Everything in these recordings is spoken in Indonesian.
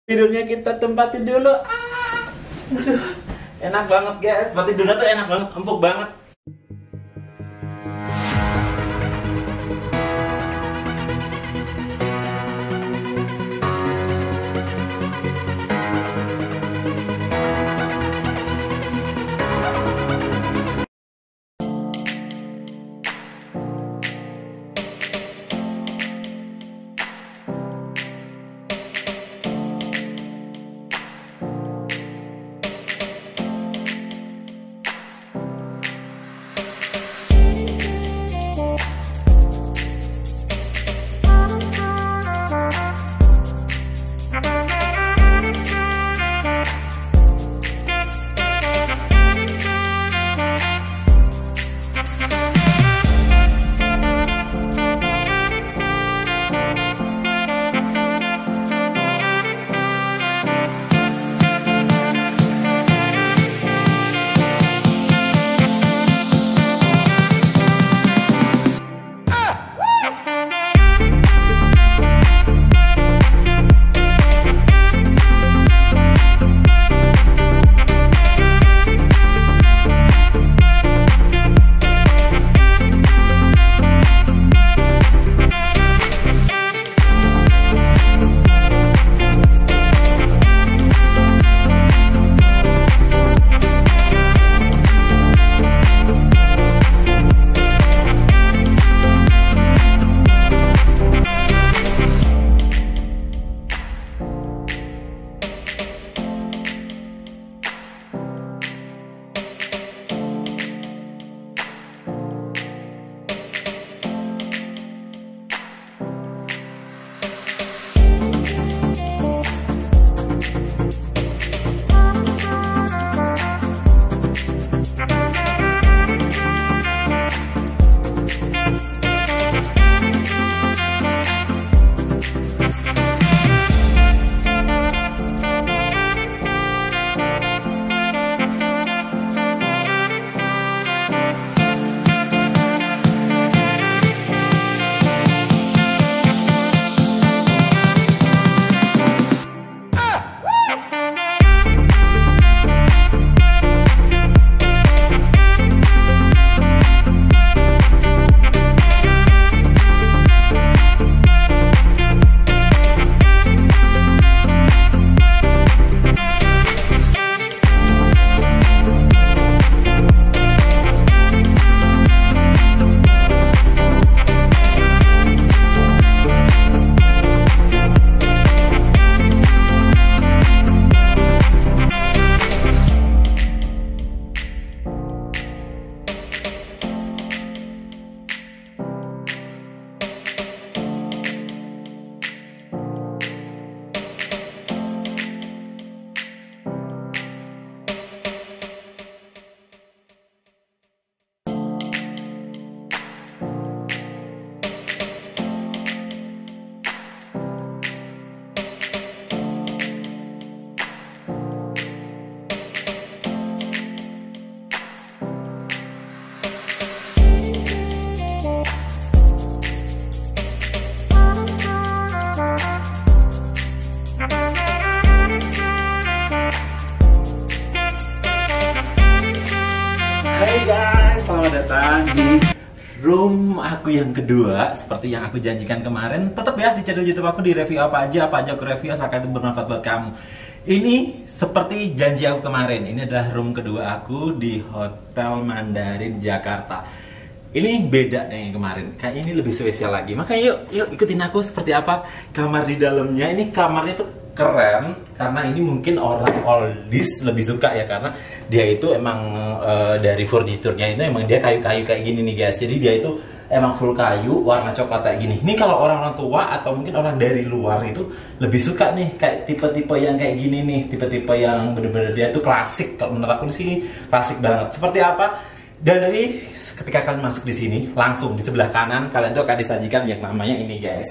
Tidurnya kita tempatin dulu. Aduh, enak banget guys. Tempat tidurnya tuh enak banget, empuk banget. Hai guys, selamat datang di room aku yang kedua. Seperti yang aku janjikan kemarin, tetap ya di channel YouTube aku di review apa aja aku review asalkan itu bermanfaat buat kamu. Ini seperti janji aku kemarin, ini adalah room kedua aku di Hotel Mandarin Jakarta. Ini beda dengan yang kemarin, kayak ini lebih spesial lagi. Makanya yuk ikutin aku seperti apa kamar di dalamnya. Ini kamarnya tuh keren karena ini mungkin orang oldies lebih suka ya, karena dia itu emang dari furniturnya itu emang dia kayu-kayu kayak gini nih guys. Jadi dia itu emang full kayu warna coklat kayak gini. Ini kalau orang tua atau mungkin orang dari luar itu lebih suka nih kayak tipe-tipe yang kayak gini nih, tipe-tipe yang bener-bener dia tuh klasik. Kalau menurut aku di sini klasik banget. Seperti apa? Dari ketika kalian masuk di sini, langsung di sebelah kanan kalian tuh akan disajikan yang namanya ini guys.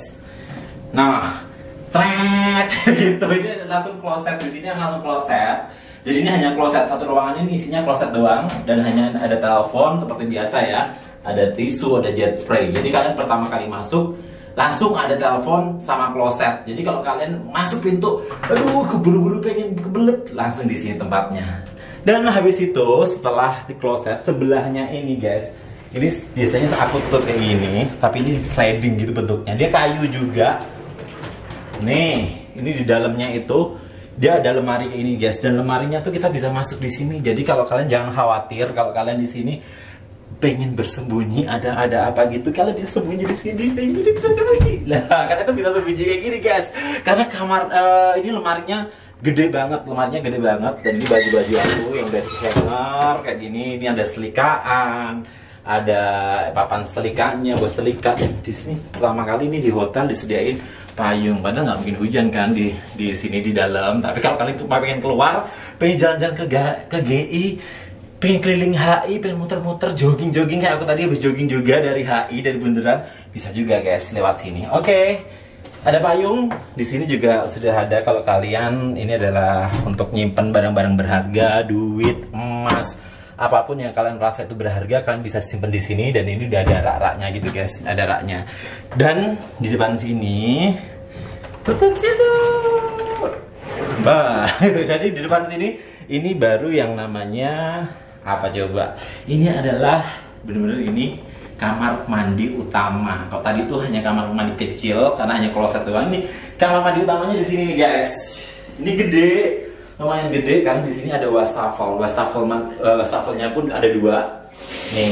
Nah, tret gitu, ini langsung kloset. Di sini langsung kloset. Jadi ini hanya kloset, satu ruangan ini isinya kloset doang, dan hanya ada telepon seperti biasa ya, ada tisu, ada jet spray. Jadi kalian pertama kali masuk langsung ada telepon sama kloset. Jadi kalau kalian masuk pintu, aduh keburu-buru pengen kebelet, langsung di sini tempatnya. Dan habis itu setelah di kloset sebelahnya ini guys, ini biasanya aku tutup kayak gini, tapi ini sliding gitu bentuknya. Dia kayu juga. Nih, ini di dalamnya itu dia ada lemari kayak ini guys, dan lemarinya tuh kita bisa masuk di sini. Jadi kalau kalian jangan khawatir kalau kalian di sini pengen bersembunyi, ada apa gitu, kalian bisa sembunyi di sini, ini bisa sembunyi. Lah, karena itu bisa sembunyi kayak gini guys. Karena kamar ini lemarinya gede banget, dan ini baju-baju aku yang udah hanger kayak gini. Ini ada selikaan, ada papan selikanya, buat selikat. Di sini pertama kali ini di hotel disediain payung, padahal nggak mungkin hujan kan di sini di dalam. Tapi kalau kalian pengen keluar, pengen jalan-jalan ke GI, pengen keliling HI, pengen muter-muter, jogging kayak aku tadi habis jogging juga dari HI, dari bundaran, bisa juga guys lewat sini. Oke. Ada payung di sini juga sudah ada. Kalau kalian ini adalah untuk nyimpen barang-barang berharga, duit, emas, apapun yang kalian rasa itu berharga, kalian bisa disimpan di sini. Dan ini udah ada rak-raknya gitu guys, ada raknya. Dan di depan sini tutup tidur. Jadi di depan sini ini baru yang namanya apa coba? Ini adalah bener-bener ini kamar mandi utama. Kalau tadi tuh hanya kamar mandi kecil karena hanya kloset doang. Ini kamar mandi utamanya di sini nih guys. Ini gede, lumayan gede kan. Di sini ada wastafel. Wastafelnya pun ada 2. Nih.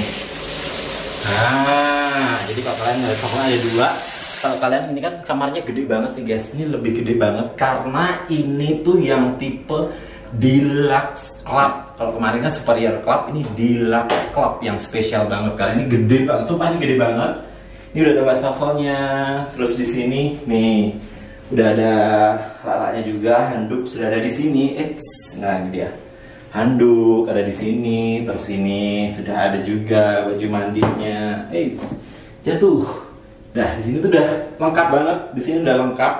Jadi kalau kalian wastafelnya ada 2. Kalau kalian ini kan kamarnya gede banget nih guys. Ini lebih gede banget karena ini tuh yang tipe Deluxe Club. Kalau kemarin kan Superior Club, ini Deluxe Club yang spesial banget. Kali ini gede banget, sumpah ini gede banget. Ini udah ada wastafelnya. Terus di sini nih udah ada rak-raknya juga, handuk sudah ada di sini. Nah ini dia. Handuk ada di sini, terus ini sudah ada juga baju mandinya. Jatuh. Nah, di sini tuh udah lengkap banget. Di sini udah lengkap.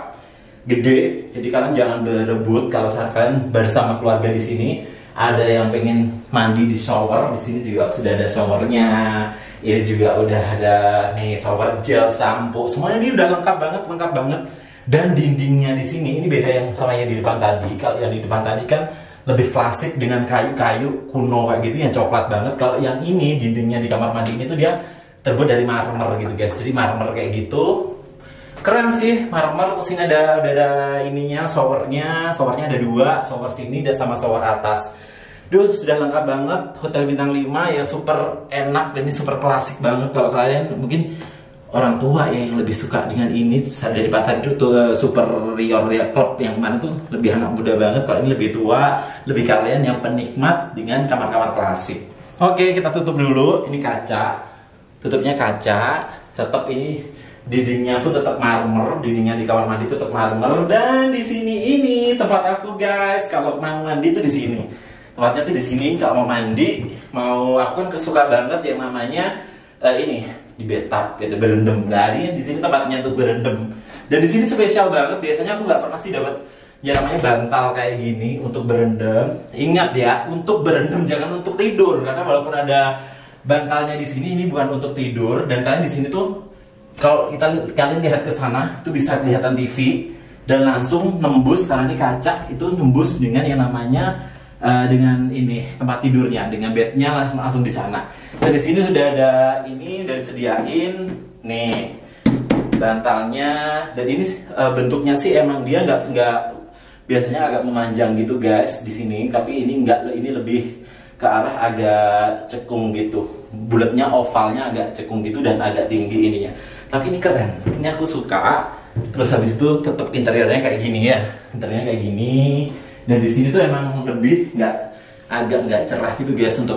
Gede, jadi kalian jangan berebut kalau saat kalian bersama keluarga di sini. Ada yang pengen mandi di shower, di sini juga sudah ada showernya. Ini juga udah ada nih shower gel, sampo, semuanya ini udah lengkap banget. Dan dindingnya di sini ini beda yang sama yang di depan tadi. Kalau yang di depan tadi kan lebih klasik dengan kayu-kayu kuno kayak gitu yang coklat banget. Kalau yang ini dindingnya di kamar mandi ini tuh dia terbuat dari marmer gitu guys. Jadi marmer kayak gitu. Keren sih, marmer. Terus ini udah ada ininya, showernya ada 2, shower sini dan sama shower atas. Duh, sudah lengkap banget. Hotel bintang 5 ya, super enak dan ini super klasik banget. Kalau kalian mungkin orang tua ya yang lebih suka dengan ini daripada itu tuh Superior Club yang mana tuh lebih anak muda banget. Kalau ini lebih tua, lebih kalian yang penikmat dengan kamar-kamar klasik. Oke, kita tutup dulu. Ini kaca, tutupnya kaca. Tetap ini dindingnya tuh tetap marmer, dindingnya di kamar mandi tetap marmer. Dan di sini ini tempat aku guys. Kalau mau mandi tuh di sini. Tempatnya tuh di sini. Kalau mau mandi, aku kan suka banget yang namanya ini di bathtub gitu, berendam. Nah, ini di sini tempatnya tuh berendam. Dan di sini spesial banget. Biasanya aku nggak pernah sih dapat ya namanya bantal kayak gini untuk berendam. Ingat ya, untuk berendam jangan untuk tidur, karena walaupun ada bantalnya di sini, ini bukan untuk tidur. Dan kalian di sini tuh kalau kalian lihat ke sana tuh bisa kelihatan TV dan langsung nembus, karena ini kaca, itu nembus dengan yang namanya dengan ini tempat tidurnya, dengan bednya langsung di sana. Dan di sini sudah ada ini, udah disediain nih bantalnya. Dan ini bentuknya sih emang dia nggak biasanya agak memanjang gitu guys di sini, tapi ini enggak, ini lebih ke arah agak cekung gitu, bulatnya ovalnya agak cekung gitu dan agak tinggi ininya. Tapi ini keren, ini aku suka. Terus habis itu tetap interiornya kayak gini ya, interiornya kayak gini. Dan di sini tuh emang lebih agak nggak cerah gitu guys, untuk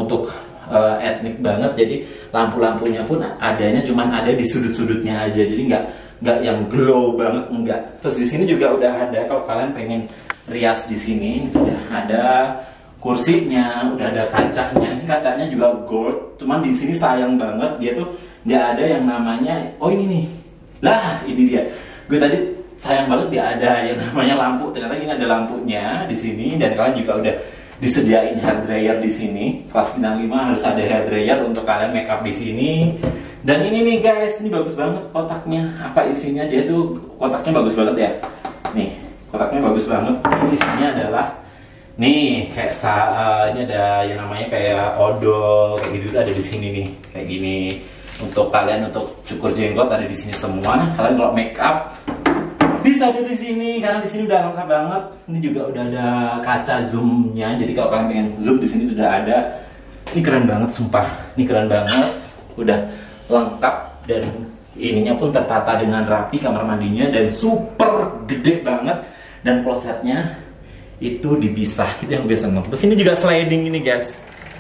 etnik banget. Jadi lampu-lampunya pun adanya cuman ada di sudut-sudutnya aja, jadi nggak yang glow banget, enggak. Terus di sini juga udah ada, kalau kalian pengen rias di sini sudah ada kursinya, udah ada kacanya. Ini kacanya juga gold, cuman di sini sayang banget dia tuh nggak ada yang namanya, oh ini nih, lah ini dia. Gue tadi sayang banget dia ada yang namanya lampu. Ternyata ini ada lampunya di sini, dan kalian juga udah disediain hair dryer di sini. Kelas bintang 5 harus ada hair dryer untuk kalian make up di sini. Dan ini nih guys, ini bagus banget kotaknya. Apa isinya? Dia tuh kotaknya bagus banget ya. Nih, kotaknya bagus banget. Ini isinya adalah nih kayak ini ada yang namanya kayak odol kayak gitu ada di sini nih, kayak gini. Untuk kalian untuk cukur jenggot ada di sini semua. Nah, kalian kalau make up bisa ada di sini karena di sini udah lengkap banget. Ini juga udah ada kaca zoomnya. Jadi kalau kalian pengen zoom di sini sudah ada. Ini keren banget, sumpah. Ini keren banget. Udah lengkap dan ininya pun tertata dengan rapi kamar mandinya dan super gede banget dan klosetnya itu dipisah. Itu yang gue seneng. Terus ini juga sliding ini guys.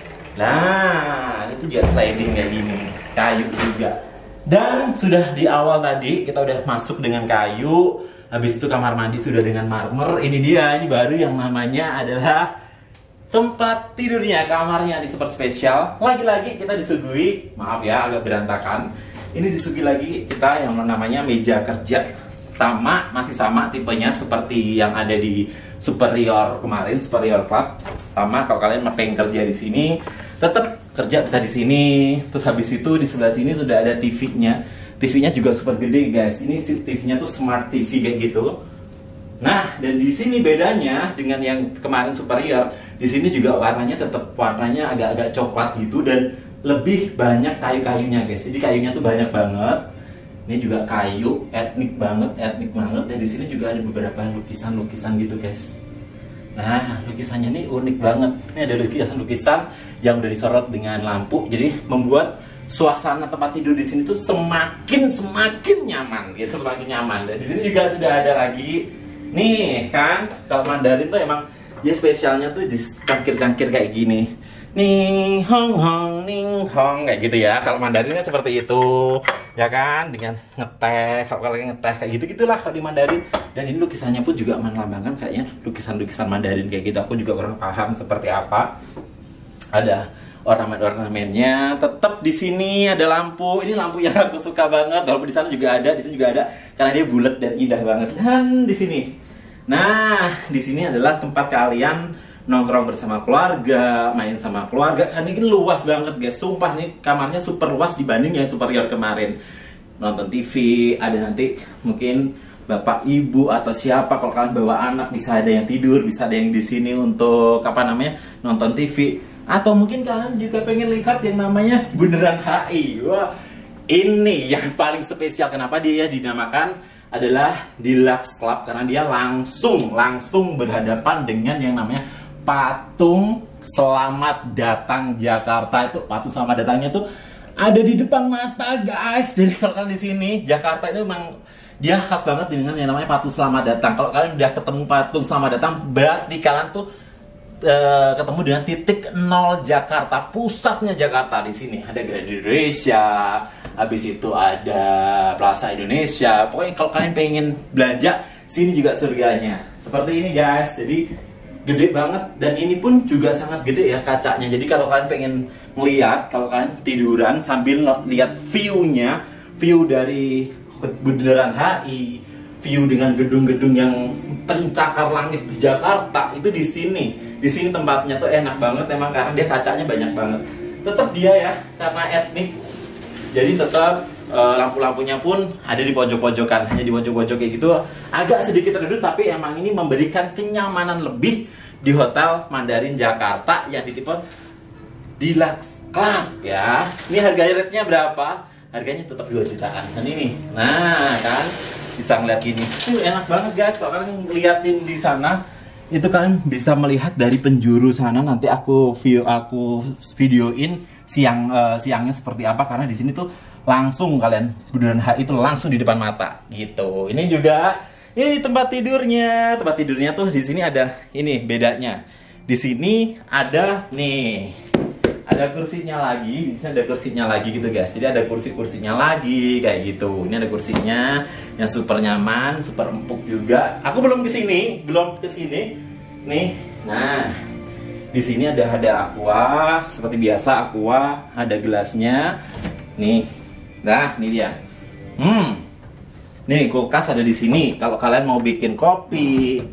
Nah, itu juga sliding kayak gini, kayu juga. Dan sudah di awal tadi kita udah masuk dengan kayu. Habis itu kamar mandi sudah dengan marmer. Ini dia, ini baru yang namanya adalah tempat tidurnya, kamarnya di super spesial. Lagi-lagi kita disuguhi, maaf ya agak berantakan. Ini disuguhi lagi kita yang namanya meja kerja. Masih sama tipenya seperti yang ada di Superior kemarin, Superior Club. Sama kalau kalian pengen kerja di sini, tetap kerja bisa di sini. Terus habis itu di sebelah sini sudah ada TV-nya. TV-nya juga super gede guys. Ini TV-nya tuh smart TV kayak gitu. Nah, dan di sini bedanya dengan yang kemarin Superior, di sini juga warnanya tetap warnanya agak-agak coklat gitu dan lebih banyak kayu-kayunya guys. Jadi kayunya tuh banyak banget. Ini juga kayu etnik banget. Dan di sini juga ada beberapa lukisan-lukisan gitu guys. Nah, lukisannya ini unik banget. Ini ada lukisan-lukisan yang udah disorot dengan lampu, jadi membuat suasana tempat tidur di sini tuh semakin nyaman gitu, semakin nyaman. Dan di sini juga sudah ada lagi nih kan, kalau Mandarin tuh emang dia spesialnya tuh di cangkir-cangkir kayak gini. Ning hong hong ning hong kayak gitu ya. Kalau Mandarin kan seperti itu. Ya kan, dengan ngeteh, kalau kalian ngeteh kayak gitu-gitulah kalau di Mandarin. Dan ini lukisannya pun juga melambangkan kayaknya lukisan-lukisan Mandarin kayak gitu. Aku juga kurang paham seperti apa. Ada ornamen-ornamennya. Tetap di sini ada lampu. Ini lampu yang aku suka banget. Walaupun di sana juga ada, di sini juga ada karena dia bulat dan indah banget. Dan di sini. Nah, di sini adalah tempat kalian nongkrong bersama keluarga, main sama keluarga. Kan ini luas banget guys. Sumpah nih kamarnya super luas dibanding yang Superior kemarin. Nonton TV, ada nanti mungkin bapak ibu atau siapa kalau kalian bawa anak bisa ada yang tidur, bisa ada yang di sini untuk apa namanya nonton TV. Atau mungkin kalian juga pengen lihat yang namanya Bundaran HI. Wah, ini yang paling spesial. Kenapa dia dinamakan adalah Deluxe Club? Karena dia langsung berhadapan dengan yang namanya patung Selamat Datang Jakarta. Itu patung Selamat Datangnya tuh ada di depan mata guys. Jadi kalau kalian di sini Jakarta itu memang dia khas banget dengan yang namanya patung Selamat Datang. Kalau kalian udah ketemu patung Selamat Datang, berarti kalian tuh ketemu dengan titik nol Jakarta, pusatnya Jakarta. Di sini ada Grand Indonesia, habis itu ada Plaza Indonesia. Pokoknya kalau kalian pengen belanja, sini juga surganya. Seperti ini guys. Jadi gede banget dan ini pun juga sangat gede ya kacanya. Jadi kalau kalian pengen melihat, kalau kalian tiduran sambil lihat view-nya, view dari Bundaran HI, view dengan gedung-gedung yang pencakar langit di Jakarta, itu di sini. Di sini tempatnya tuh enak banget emang karena dia kacanya banyak banget. Tetap dia ya karena etnik. Jadi tetap lampu-lampunya pun ada di pojok-pojokan, hanya di pojok-pojok kayak gitu. Agak sedikit redup tapi emang ini memberikan kenyamanan lebih di Hotel Mandarin Jakarta yang ditipe Deluxe Club ya. Ini harga rate-nya berapa? Harganya tetap 2 jutaan. Dan ini, nah kan bisa ngeliat gini. Enak banget guys kalau kalian liatin di sana. Itu kalian bisa melihat dari penjuru sana. Nanti aku videoin siangnya seperti apa karena di sini tuh langsung kalian Bundaran HI itu langsung di depan mata gitu. Ini juga ini tempat tidurnya. Tempat tidurnya tuh di sini ada ini bedanya. Di sini ada nih, ada kursinya lagi. Di sini ada kursinya lagi gitu guys. Jadi ada kursinya lagi kayak gitu. Ini ada kursinya yang super nyaman, super empuk juga. Aku belum kesini. Nih, nah di sini ada aqua seperti biasa aqua, ada gelasnya. Nih, nah ini dia. Nih kulkas ada di sini. Kalau kalian mau bikin kopi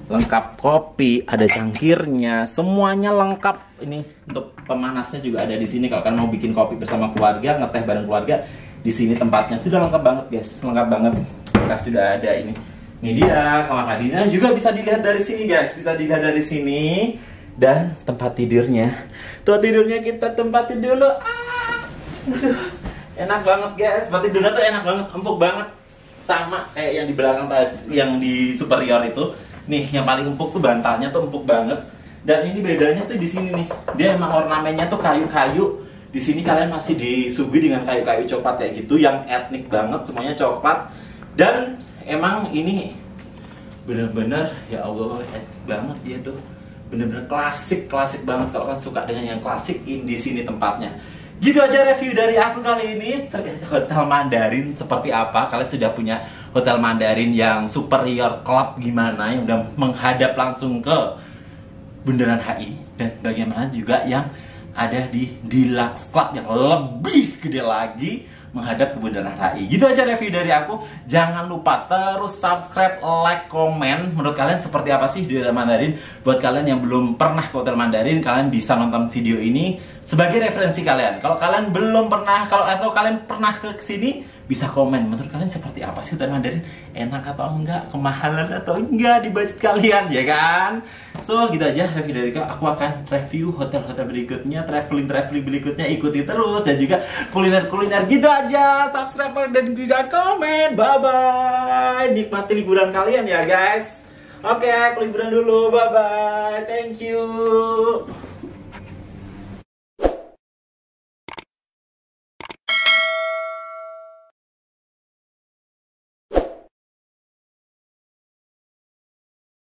lengkap kopi, ada cangkirnya, semuanya lengkap. Ini untuk pemanasnya juga ada di sini. Kalau kalian mau bikin kopi bersama keluarga, ngeteh bareng keluarga, di sini tempatnya sudah lengkap banget guys, lengkap banget. Kita sudah ada ini. Ini dia kamar mandinya juga bisa dilihat dari sini guys, bisa dilihat dari sini. Dan tempat tidurnya, tempat tidurnya kita tempatin dulu. Aduh, enak banget guys, tempat tidurnya tuh enak banget, empuk banget. Sama kayak yang di belakang tadi, yang di superior itu. Nih, yang paling empuk tuh bantalnya tuh empuk banget. Dan ini bedanya tuh di sini nih. Dia emang ornamennya tuh kayu-kayu. Di sini kalian masih disuguhi dengan kayu-kayu coklat kayak gitu, yang etnik banget, semuanya coklat. Dan emang ini bener-bener ya Allah, etnik banget dia tuh. Bener-bener klasik banget. Kalau kan suka dengan yang klasik, di sini tempatnya. Gitu aja review dari aku kali ini terkait Hotel Mandarin seperti apa. Kalian sudah punya Hotel Mandarin yang superior club gimana, yang udah menghadap langsung ke Bundaran HI, dan bagaimana juga yang ada di Deluxe Club yang lebih gede lagi menghadap ke Bundaran HI. Gitu aja review dari aku. Jangan lupa terus subscribe, like, komen. Menurut kalian seperti apa sih di Hotel Mandarin? Buat kalian yang belum pernah ke Hotel Mandarin, kalian bisa nonton video ini sebagai referensi kalian. Kalau kalian belum pernah, atau kalian pernah ke sini, bisa komen. Menurut kalian seperti apa sih Hotel Mandarin? Enak atau enggak? Kemahalan atau enggak di budget kalian, ya kan? So, gitu aja review dari aku. Akan review hotel-hotel berikutnya, traveling berikutnya, ikuti terus. Dan juga kuliner-kuliner, gitu aja. Subscribe dan juga komen. Bye-bye. Nikmati liburan kalian ya guys. Oke, aku liburan dulu. Bye-bye. Thank you.